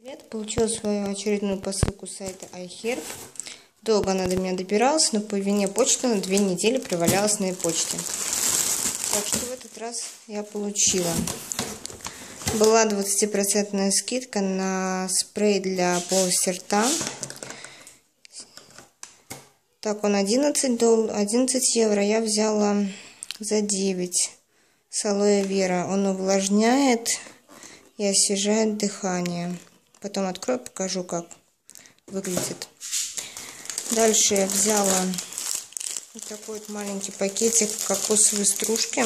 Привет! Получила свою очередную посылку с сайта iHerb. Долго она до меня добиралась, но по вине почты на 2 недели провалялась на почте. Так что в этот раз я получила. Была 20% скидка на спрей для полости рта. Так, он 11 евро. Я взяла за 9 с алоэ вера. Он увлажняет и освежает дыхание. Потом открою, покажу, как выглядит. Дальше я взяла вот такой вот маленький пакетик кокосовой стружки.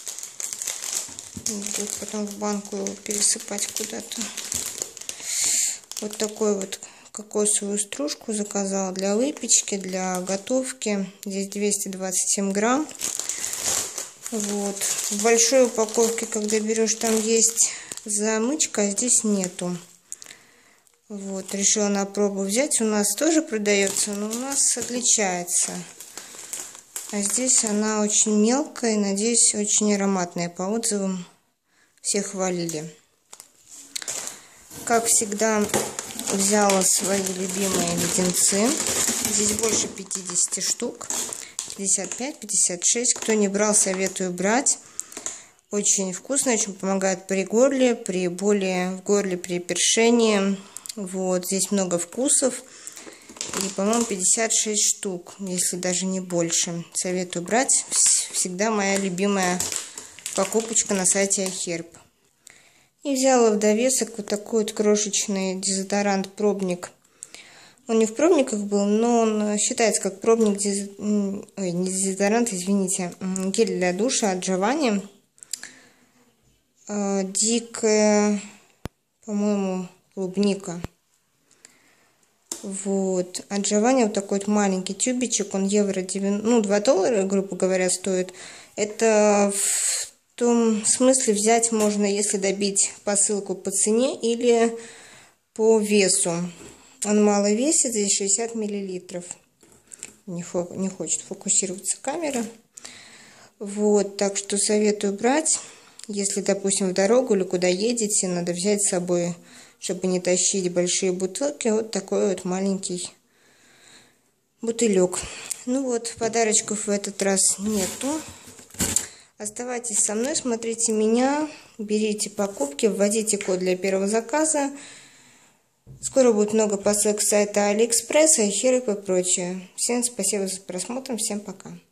Будет потом в банку его пересыпать куда-то. Вот такой вот кокосовую стружку заказала для выпечки, для готовки. Здесь 227 грамм. Вот. В большой упаковке, когда берешь, там есть замычка, а здесь нету. Вот, решила на пробу взять. У нас тоже продается, но у нас отличается. А здесь она очень мелкая и, надеюсь, очень ароматная. По отзывам все хвалили. Как всегда, взяла свои любимые леденцы. Здесь больше 50 штук. 55, 56. Кто не брал, советую брать. Очень вкусно, очень помогает при горле, при боли в горле, при першении. Вот, здесь много вкусов. И, по-моему, 56 штук, если даже не больше. Советую брать. Всегда моя любимая покупочка на сайте iHerb. И взяла в довесок вот такой вот крошечный дезодорант-пробник. Он не в пробниках был, но он считается как пробник, не дезодорант, извините, гель для душа от Giovanni. Дикая, по-моему, клубника. Вот. От Giovanni вот такой вот маленький тюбичек. Он евро 90, ну, $2, грубо говоря, стоит. Это в том смысле взять можно, если добить посылку по цене или по весу. Он мало весит, здесь 60 миллилитров. Не хочет фокусироваться камера. Вот, так что советую брать. Если, допустим, в дорогу или куда едете, надо взять с собой, чтобы не тащить большие бутылки, вот такой вот маленький бутылек. Ну вот, подарочков в этот раз нету. Оставайтесь со мной, смотрите меня, берите покупки, вводите код для первого заказа. Скоро будет много посылок с сайта AliExpress, iHerb и прочее. Всем спасибо за просмотр, всем пока.